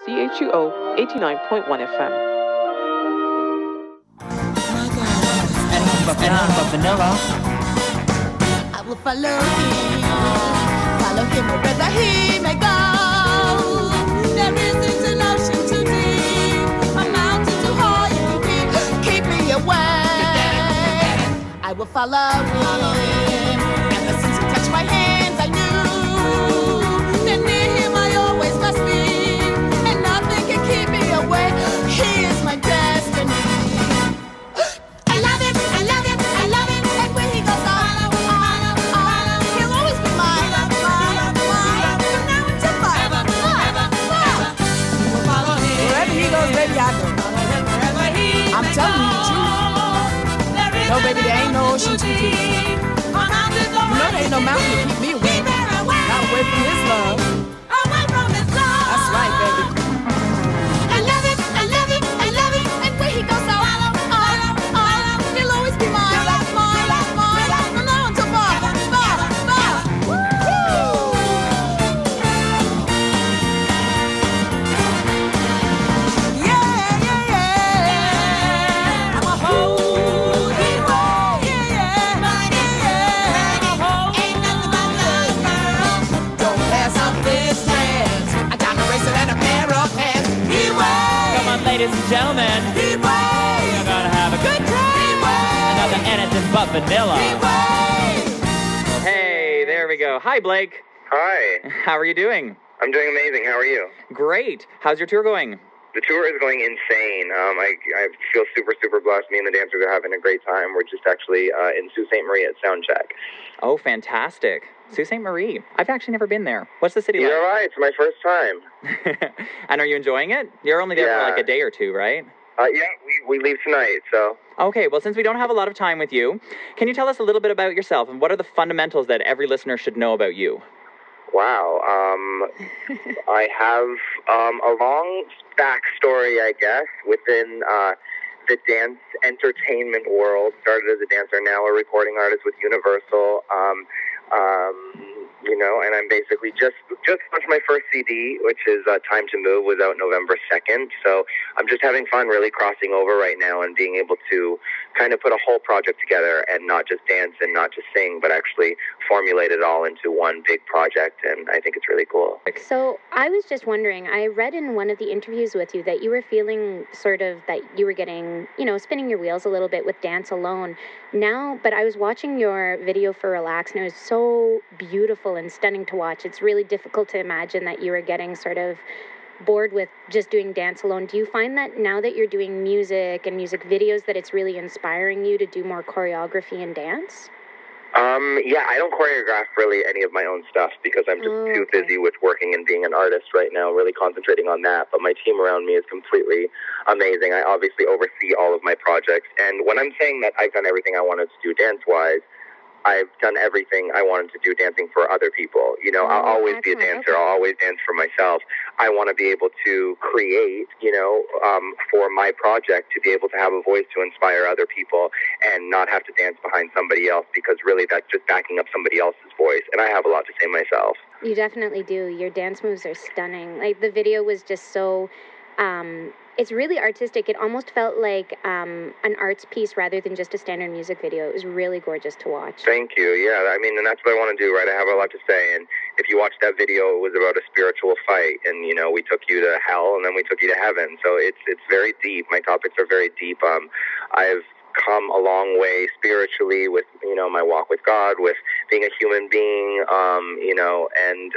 CHUO 89.1 FM. Vanilla. I will follow him wherever he may go. There isn't an ocean too deep, a mountain too high, you can keep me away. I will follow him. Ever since he touched my hands, I knew that near him I always must be, and nothing can keep me away. He is my destiny. I love him, I love him, I love him, and when he goes on, he'll always be mine, from now until forever. Wherever he goes, baby, I go. I'm telling you the truth. No, baby, there ain't no ocean too deep. You know there ain't no mountain to keep me away. Not away from his love. That's right, baby. I love him, I love him, I love him, and when he goes on, he'll always be mine, from now until forever. Don't pass up this chance. I got a racer and a pair of hands. Come on, ladies and gentlemen. You're gonna have a good time. Another anything but vanilla. Hey, there we go. Hi, Blake. Hi. How are you doing? I'm doing amazing. How are you? Great. How's your tour going? The tour is going insane. I feel super, super blessed. Me and the dancers are having a great time. We're just actually in Sault Ste. Marie at Soundcheck. Oh, fantastic. Sault Ste. Marie. I've actually never been there. What's the city like? You're right. It's my first time. And are you enjoying it? You're only there for like a day or two, right? Yeah, we leave tonight, so. Okay, well, since we don't have a lot of time with you, can you tell us a little bit about yourself and what are the fundamentals that every listener should know about you? Wow. I have a long backstory, I guess, within the dance entertainment world. Started as a dancer, now a recording artist with Universal. And I'm basically just launched my first CD, which is Time to Move, was out November 2nd. So I'm just having fun really crossing over right now and being able to kind of put a whole project together and not just dance and not just sing, but actually formulate it all into one big project. And I think it's really cool. So I was just wondering, I read in one of the interviews with you that you were feeling sort of that you were getting, spinning your wheels a little bit with Dance Alone. Now, but I was watching your video for Relax and it was so beautiful and stunning to watch. It's really difficult to imagine that you were getting sort of bored with just doing Dance Alone. Do you find that now that you're doing music and music videos that it's really inspiring you to do more choreography and dance? Yeah, I don't choreograph really any of my own stuff because I'm just too busy with working and being an artist right now, really concentrating on that. But my team around me is completely amazing. I obviously oversee all of my projects. And when I'm saying that I've done everything I wanted to do dance-wise, I've done everything I wanted to do dancing for other people. I'll always be a dancer. I'll always dance for myself. I want to be able to create, for my project to be able to have a voice to inspire other people and not have to dance behind somebody else because really that's just backing up somebody else's voice. And I have a lot to say myself. You definitely do. Your dance moves are stunning. Like the video was just so... it's really artistic. It almost felt like an arts piece rather than just a standard music video. It was really gorgeous to watch. Thank you. Yeah, and that's what I want to do, right? I have a lot to say. And if you watch that video, it was about a spiritual fight. And, we took you to hell and then we took you to heaven. So it's very deep. My topics are very deep. I've come a long way spiritually with, my walk with God, with being a human being, and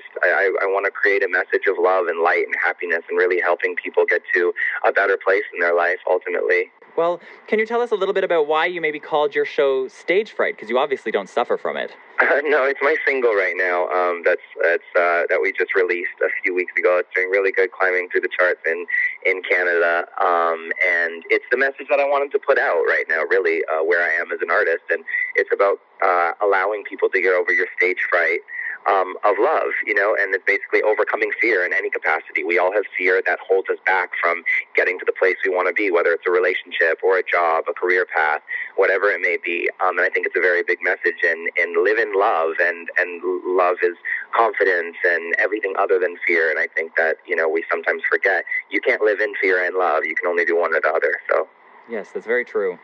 I want to create a message of love and light and happiness and really helping people get to a better place in their life, ultimately. Well, can you tell us a little bit about why you maybe called your show Stage Fright? Because you obviously don't suffer from it. No, it's my single right now. That we just released a few weeks ago. It's doing really good, climbing through the charts in Canada. And it's the message that I wanted to put out right now, really, where I am as an artist. And it's about allowing people to get over your stage fright. of love, and it's basically overcoming fear in any capacity. We all have fear that holds us back from getting to the place we want to be, whether it's a relationship or a job, a career path, whatever it may be. And I think it's a very big message in live in love, and love is confidence and everything other than fear. And I think that, we sometimes forget you can't live in fear and love. You can only do one or the other. So Yes, that's very true.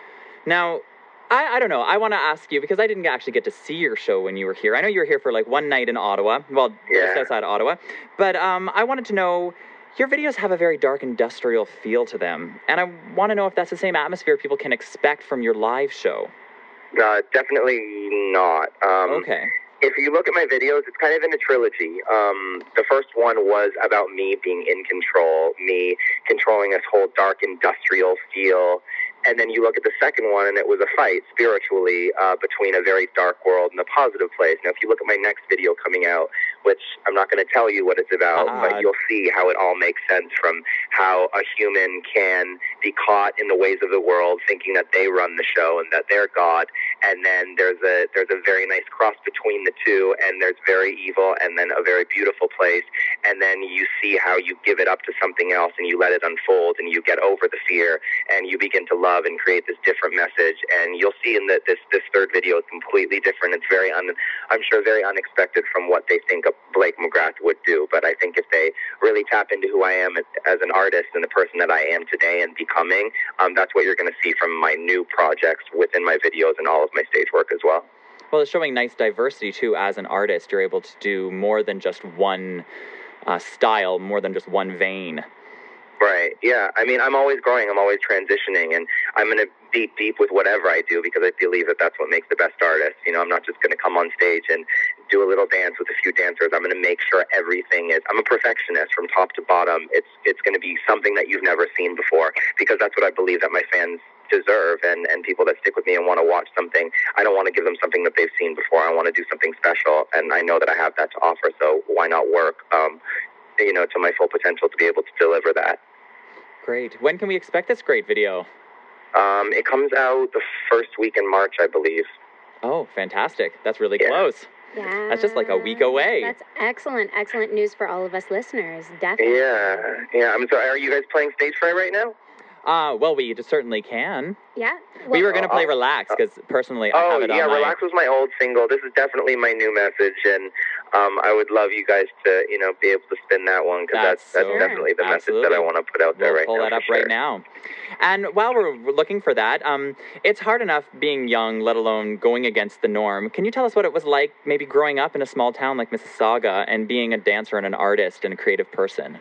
Now, I don't know. I want to ask you, because I didn't actually get to see your show when you were here. I know you were here for like one night in Ottawa, just outside Ottawa. But I wanted to know, your videos have a very dark industrial feel to them. And I want to know if that's the same atmosphere people can expect from your live show. Definitely not. Okay. If you look at my videos, it's kind of in a trilogy. The first one was about me being in control, me controlling this whole dark industrial feel. And then you look at the second one, and it was a fight spiritually between a very dark world and a positive place. Now, if you look at my next video coming out, which I'm not going to tell you what it's about, but you'll see how it all makes sense, from how a human can be caught in the ways of the world, thinking that they run the show and that they're God. And then there's a very nice cross between the two, and there's very evil and then a very beautiful place. And then you see how you give it up to something else, and you let it unfold, and you get over the fear, and you begin to love and create this different message. And you'll see in this third video is completely different. It's I'm sure very unexpected from what they think a Blake McGrath would do. But I think if they really tap into who I am as an artist and the person that I am today and becoming, that's what you're going to see from my new projects within my videos and all of my stage work as well. Well, it's showing nice diversity, too. As an artist, you're able to do more than just one style, more than just one vein. Right, yeah. I mean, I'm always growing, I'm always transitioning, and I'm going to be deep with whatever I do, because I believe that that's what makes the best artist. I'm not just going to come on stage and do a little dance with a few dancers. I'm going to make sure everything is, I'm a perfectionist from top to bottom. It's going to be something that you've never seen before, because that's what I believe that my fans deserve, and people that stick with me and want to watch something. I don't want to give them something that they've seen before. I want to do something special, and I know that I have that to offer, so why not work to my full potential to be able to deliver that. Great. When can we expect this great video? It comes out the first week in March, I believe. Oh, fantastic. That's really close. Yeah. That's just like a week away. That's excellent news for all of us listeners, definitely. Yeah. I'm sorry, are you guys playing Stage Fright right now? Well, we certainly can. Yeah. Well, We were going to play Relax, because personally I have it on my... Relax was my old single. This is definitely my new message, and I would love you guys to, be able to spin that one, because that's definitely the message that I want to put out there right now. We'll pull that up right now. And while we're looking for that, it's hard enough being young, let alone going against the norm. Can you tell us what it was like maybe growing up in a small town like Mississauga and being a dancer and an artist and a creative person?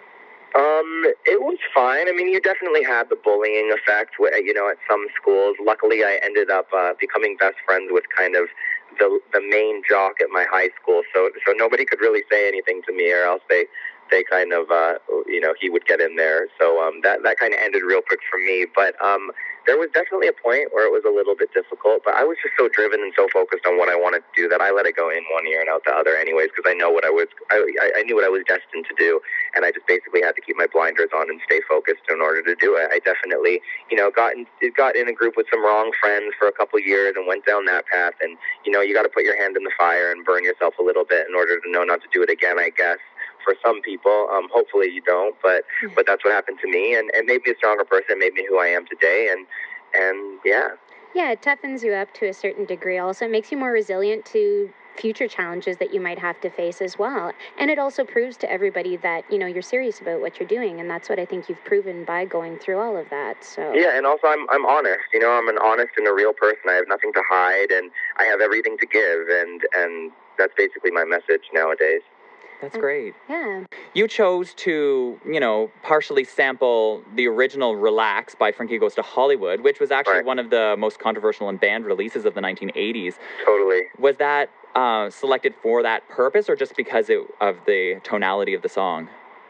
It was fine. I mean, you definitely had the bullying effect, at some schools. Luckily, I ended up becoming best friends with kind of the main jock at my high school, so nobody could really say anything to me, or else they kind of, he would get in there. So that kind of ended real quick for me. But there was definitely a point where it was a little bit difficult, but I was just so driven and so focused on what I wanted to do that I let it go in one ear and out the other anyways, because I know what I knew what I was destined to do, and I just basically had to keep my blinders on and stay focused in order to do it. I definitely, got in a group with some wrong friends for a couple years and went down that path, and, you got to put your hand in the fire and burn yourself a little bit in order to know not to do it again, I guess. For some people, hopefully you don't, but that's what happened to me, and it made me a stronger person, made me who I am today, and yeah. Yeah, it toughens you up to a certain degree. Also, it makes you more resilient to future challenges that you might have to face as well. And it also proves to everybody that, you're serious about what you're doing, and that's what I think you've proven by going through all of that. So yeah, and also I'm honest. I'm an honest and a real person. I have nothing to hide, and I have everything to give, and that's basically my message nowadays. That's great. Yeah. You chose to, partially sample the original Relax by Frankie Goes to Hollywood, which was actually one of the most controversial and banned releases of the 1980s. Totally. Was that selected for that purpose, or just because of the tonality of the song?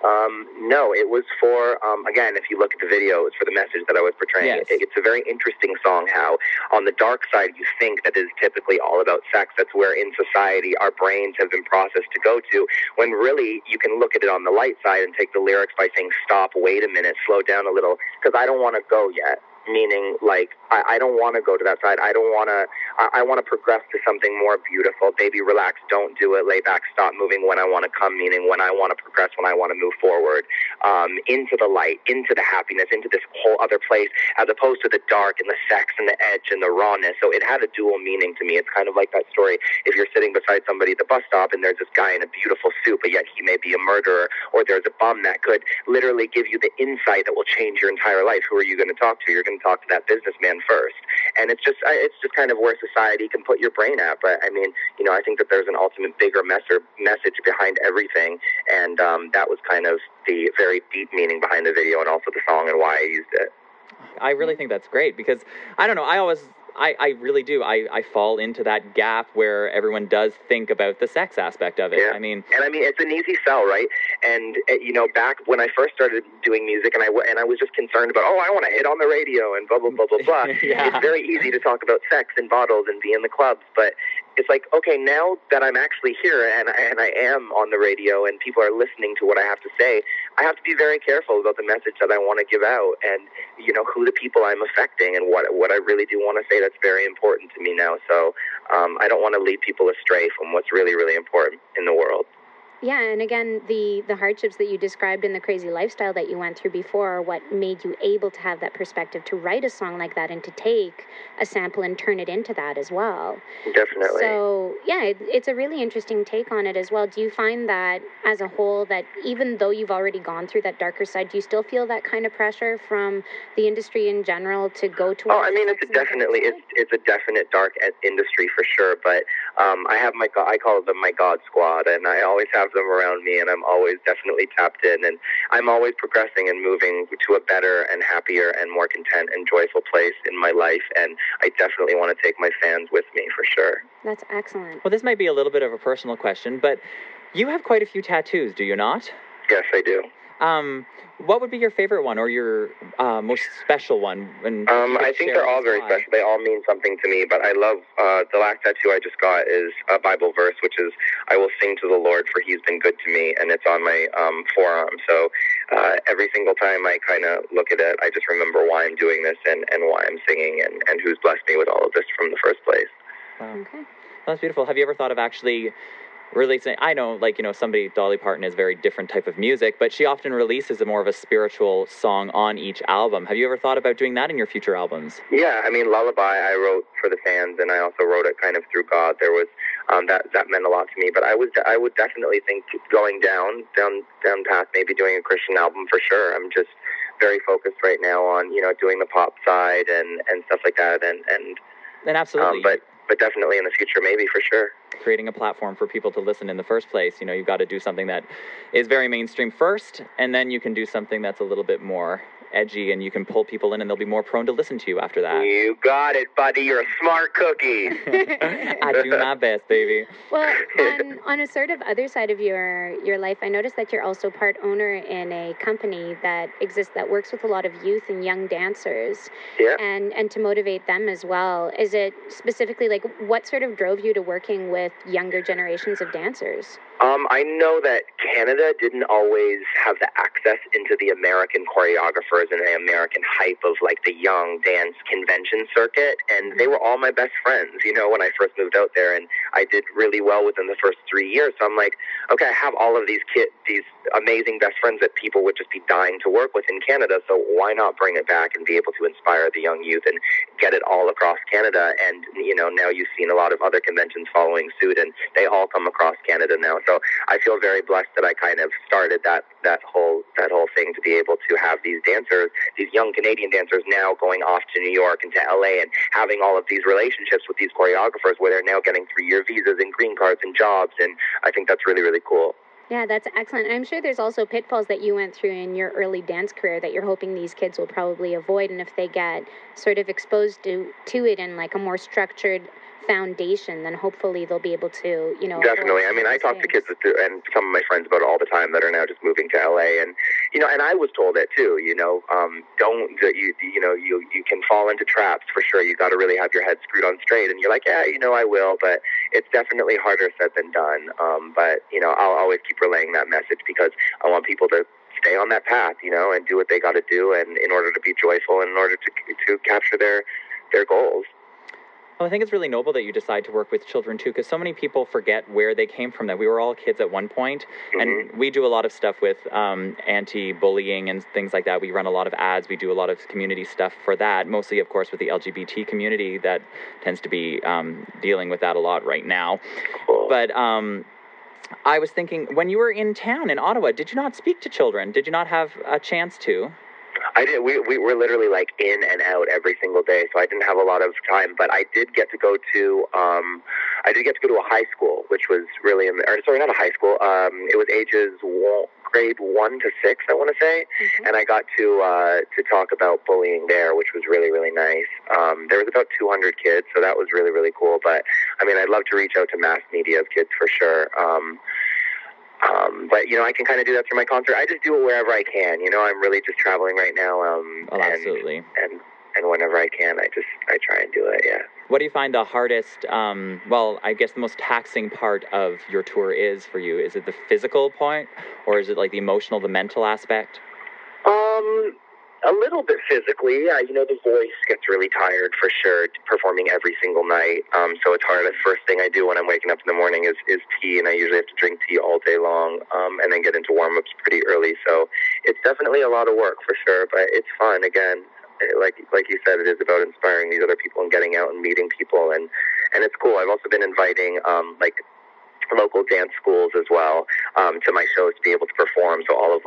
No, it was for, again, if you look at the video, it's for the message that I was portraying. Yes. It's a very interesting song, how on the dark side you think that is typically all about sex. That's where in society our brains have been processed to go to, when really you can look at it on the light side and take the lyrics by saying, stop, wait a minute, slow down a little, because I don't want to go yet. Meaning, like, I don't want to go to that side. I don't want to. I want to progress to something more beautiful. Baby, relax. Don't do it. Lay back. Stop moving when I want to come. Meaning when I want to progress. When I want to move forward, into the light, into the happiness, into this whole other place, as opposed to the dark and the sex and the edge and the rawness. So it had a dual meaning to me. It's kind of like that story. If you're sitting beside somebody at the bus stop and there's this guy in a beautiful suit, but yet he may be a murderer, or there's a bum that could literally give you the insight that will change your entire life. Who are you going to talk to? You're going to talk to that businessman first. And it's just kind of where society can put your brain at. But I mean, I think that there's an ultimate bigger message behind everything. And that was kind of the very deep meaning behind the video and also the song and why I used it. I really think that's great because, I don't know, I really do. I fall into that gap where everyone does think about the sex aspect of it. Yeah. And it's an easy sell, right? And back when I first started doing music, and I was just concerned about, I want to hit on the radio and blah blah blah blah blah. Yeah. It's very easy to talk about sex and bottles and be in the clubs, but it's like, okay, now that I'm actually here and I am on the radio and people are listening to what I have to say, I have to be very careful about the message that I want to give out and, who the people I'm affecting and what I really do want to say. That's very important to me now. So I don't want to lead people astray from what's really, really important in the world. Yeah, and again, the hardships that you described and the crazy lifestyle that you went through before are what made you able to have that perspective to write a song like that and to take a sample and turn it into that as well. Definitely. So, yeah, it's a really interesting take on it as well. Do you find that as a whole that even though you've already gone through that darker side, do you still feel that kind of pressure from the industry in general to go towards? It's a definite dark industry for sure, but I have I call them my God squad, and I always have them around me, and I'm always definitely tapped in, and I'm always progressing and moving to a better and happier and more content and joyful place in my life, and I definitely want to take my fans with me for sure. That's excellent. Well, this might be a little bit of a personal question, but you have quite a few tattoos, do you not? Yes, I do. What would be your favorite one or your most special one? I think they're all very special. They all mean something to me, but I love the last tattoo I just got is a Bible verse, which is, I will sing to the Lord for he's been good to me, and it's on my forearm. So every single time I kind of look at it, I just remember why I'm doing this and why I'm singing and who's blessed me with all of this from the first place. Wow. Okay. Well, that's beautiful. Have you ever thought of actually releasing, I know, Dolly Parton is a very different type of music, but she often releases more of a spiritual song on each album. Have you ever thought about doing that in your future albums? Yeah, Lullaby I wrote for the fans, and I also wrote it kind of through God. There was, that meant a lot to me, but I would definitely think going down path, maybe doing a Christian album for sure. I'm just very focused right now on, doing the pop side and stuff like that, and absolutely. But definitely in the future, maybe, for sure. Creating a platform for people to listen in the first place. You've got to do something that is very mainstream first, and then you can do something that's a little bit more edgy, and you can pull people in, and they'll be more prone to listen to you after that. You got it, buddy. You're a smart cookie. I do my best, baby. Well, on a sort of other side of your life, I noticed that you're also part owner in a company that exists that works with a lot of youth and young dancers. Yeah. And to motivate them as well. Is it specifically what sort of drove you to working with younger generations of dancers? I know that Canada didn't always have the access into the American choreographers and the American hype of the young dance convention circuit, and they were all my best friends, when I first moved out there, and I did really well within the first 3 years. So I'm like, okay, I have all of these these amazing best friends that people would just be dying to work with in Canada, so why not bring it back and be able to inspire the young youth and get it all across Canada? And, now you've seen a lot of other conventions following suit, and they all come across Canada now. So I feel very blessed that I kind of started that whole thing to be able to have these dancers, these young Canadian dancers now going off to New York and to LA and having all of these relationships with these choreographers where they're now getting 3-year visas and green cards and jobs. And I think that's really, really cool. Yeah, that's excellent. I'm sure there's also pitfalls that you went through in your early dance career that you're hoping these kids will probably avoid. And if they get sort of exposed to it in a more structured foundation, then hopefully they'll be able to, Definitely. I talk to kids and some of my friends about it all the time that are now just moving to LA, and and I was told that too. You can fall into traps for sure. You got to really have your head screwed on straight, and you're like, yeah, I will, but it's definitely harder said than done. But I'll always keep relaying that message because I want people to stay on that path, and do what they got to do, and in order to be joyful, and in order to capture their their goals. Well, I think it's really noble that you decide to work with children, too, because so many people forget where they came from, that we were all kids at one point, and we do a lot of stuff with anti-bullying and things like that. We run a lot of ads. We do a lot of community stuff for that, mostly, of course, with the LGBT community that tends to be dealing with that a lot right now. Cool. But I was thinking, when you were in town in Ottawa, did you not speak to children? Did you not have a chance to? I did. We were literally like in and out every single day, so I didn't have a lot of time. But I did get to go to a high school, which was really not a high school. It was ages grade 1 to 6, I want to say, and I got to talk about bullying there, which was really, really nice. There was about 200 kids, so that was really, really cool. But I mean, I'd love to reach out to mass media of kids for sure. But, I can kind of do that through my concert. I just do it wherever I can. I'm really just traveling right now. Absolutely. And whenever I can, I try and do it, yeah. What do you find the hardest, I guess the most taxing part of your tour is for you? Is it the physical point, or is it like the emotional, the mental aspect? A little bit physically, the voice gets really tired for sure, performing every single night. So it's hard. The first thing I do when I'm waking up in the morning is tea, and I usually have to drink tea all day long, and then get into warm-ups pretty early. So it's definitely a lot of work for sure, but it's fun. Again, like you said, it is about inspiring these other people and getting out and meeting people, and it's cool. I've also been inviting local dance schools as well to my shows to be able to perform. So all of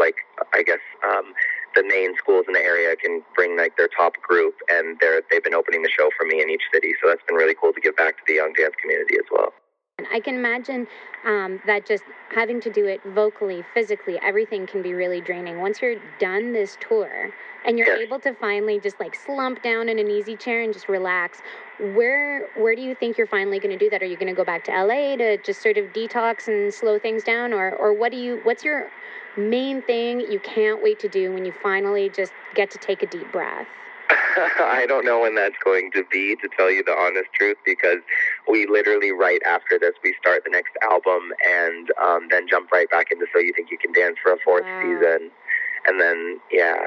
the main schools in the area can bring their top group, and they've been opening the show for me in each city. So that's been really cool to give back to the young dance community as well. I can imagine that just having to do it vocally, physically, everything can be really draining. Once you're done this tour and you're able to finally just slump down in an easy chair and just relax, where do you think you're finally going to do that? Are you going to go back to LA to just sort of detox and slow things down, or what's your main thing you can't wait to do when you finally just get to take a deep breath? I don't know when that's going to be, to tell you the honest truth, because we literally right after this, we start the next album and then jump right back into So You Think You Can Dance for a fourth season. And then,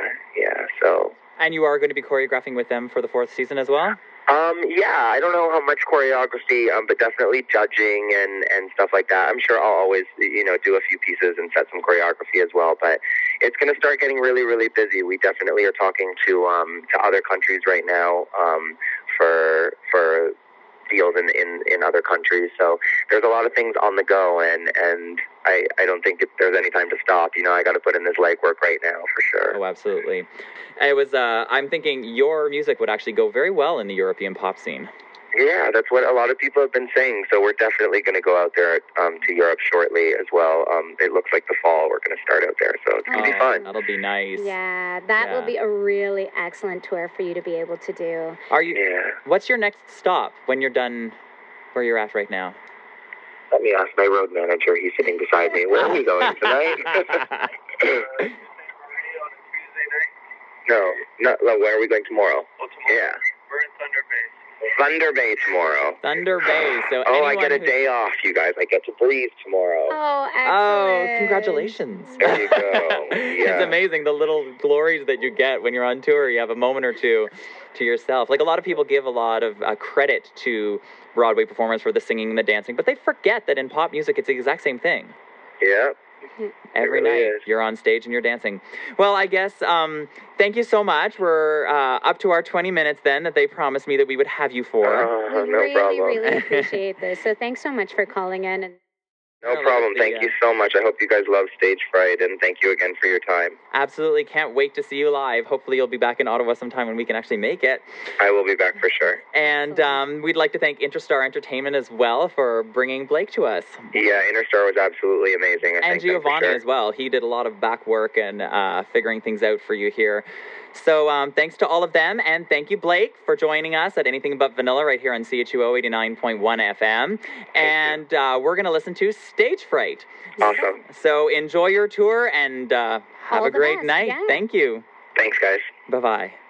so. And you are going to be choreographing with them for the fourth season as well? I don't know how much choreography, but definitely judging and stuff like that. I'm sure I'll always, do a few pieces and set some choreography as well, but it's going to start getting really, really busy. We definitely are talking to other countries right now, for deals in other countries. So there's a lot of things on the go, and I don't think there's any time to stop. I got to put in this legwork right now for sure. Oh, absolutely. I'm thinking your music would actually go very well in the European pop scene. Yeah, that's what a lot of people have been saying. So we're definitely going to go out there to Europe shortly as well. It looks like the fall we're going to start out there, so it's going to be fun. That'll be nice. Yeah, that will be a really excellent tour for you to be able to do. What's your next stop when you're done where you're at right now? Let me ask my road manager. He's sitting beside me. Where are we going tonight? No, where are we going tomorrow? Oh, tomorrow? Yeah. We're in Thunder Bay. Thunder Bay tomorrow. Thunder Bay. So I get a day off, you guys. I get to breathe tomorrow. Oh, excellent. Oh, congratulations. There you go. Yeah. It's amazing, the little glories that you get when you're on tour. You have a moment or two to yourself. A lot of people give a lot of credit to Broadway performers for the singing and the dancing, but they forget that in pop music, it's the exact same thing. Yeah. Every night you're on stage and you're dancing. Well, I guess thank you so much. We're up to our 20 minutes then that they promised me that we would have you for. We really appreciate this. So thanks so much for calling in. And no problem. Thank you so much. I hope you guys love Stage Fright, and thank you again for your time. Absolutely. Can't wait to see you live. Hopefully you'll be back in Ottawa sometime when we can actually make it. I will be back for sure. And we'd like to thank Interstar Entertainment as well for bringing Blake to us. Yeah, Interstar was absolutely amazing. And Giovanni as well. He did a lot of back work and figuring things out for you here. So thanks to all of them, and thank you, Blake, for joining us at Anything But Vanilla right here on CHUO 89.1 FM. And we're going to listen to Stage Fright. Awesome. So enjoy your tour and have a great night. Yeah. Thank you. Thanks, guys. Bye-bye.